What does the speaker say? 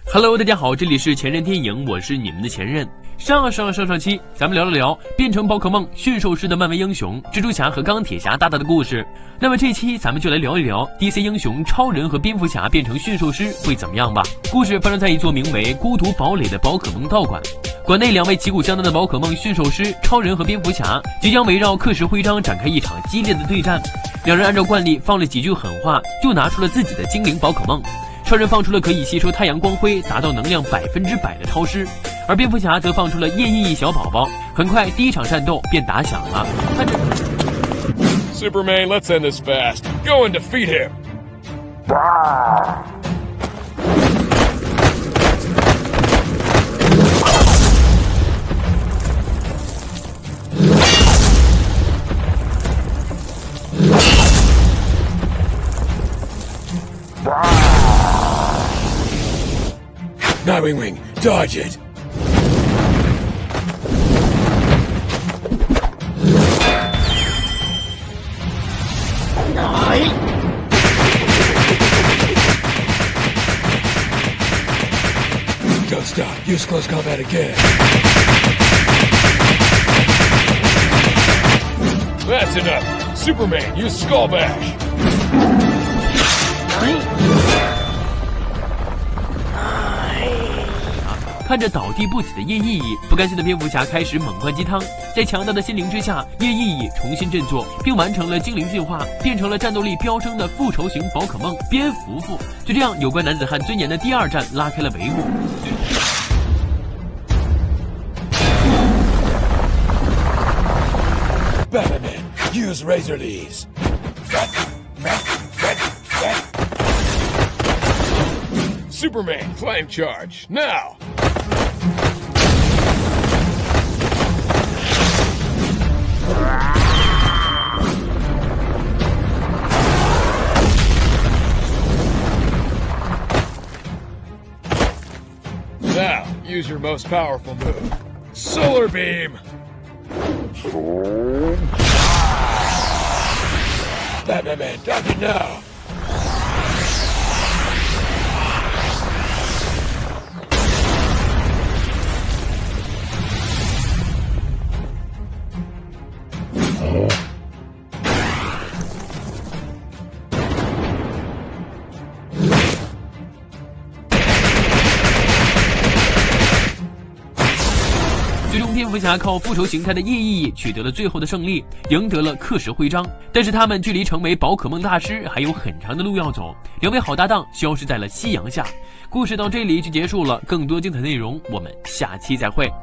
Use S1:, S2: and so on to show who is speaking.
S1: Hello， 大家好，这里是前任电影，我是你们的前任。上期，咱们聊了聊变成宝可梦驯兽师的漫威英雄蜘蛛侠和钢铁侠大大的故事。那么这期咱们就来聊一聊 DC 英雄超人和蝙蝠侠变成驯兽师会怎么样吧。故事发生在一座名为孤独堡垒的宝可梦道馆，馆内两位旗鼓相当的宝可梦驯兽师超人和蝙蝠侠即将围绕克什徽章展开一场激烈的对战。两人按照惯例放了几句狠话，就拿出了自己的精灵宝可梦。超人放出了可以吸收太阳光辉达到能量100%的超尸，而蝙蝠侠则放出了夜翼翼小宝宝。很快第一场战斗便打响了。
S2: Superman, let's end this fast. Go and defeat him. Nightwing, dodge it! Don't stop. Use close combat again. That's enough. Superman, use Skull Bash.
S1: 看着倒地不起的叶意义，不甘心的蝙蝠侠开始猛灌鸡汤。在强大的心灵之下，叶意义重新振作，并完成了精灵进化，变成了战斗力飙升的复仇型宝可梦蝙蝠蝠。就这样，有关男子汉尊严的第二战拉开了帷幕。
S2: Batman, use Razor Leaves. Superman, flame charge, now! Now, use your most powerful move. Solar Beam! Batman, dodge it now!
S1: 最终蝙蝠侠靠复仇形态的夜翼翼取得了最后的胜利，赢得了克什徽章。但是他们距离成为宝可梦大师还有很长的路要走，两位好搭档消失在了夕阳下。故事到这里就结束了，更多精彩内容我们下期再会。